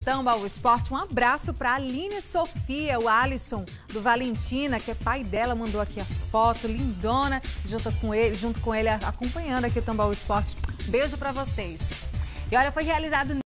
Tambaú Esporte. Um abraço para Aline Sofia, o Alisson do Valentina, que é pai dela, mandou aqui a foto lindona, junto com ele acompanhando aqui o Tambaú Esporte. Beijo para vocês. E olha, foi realizado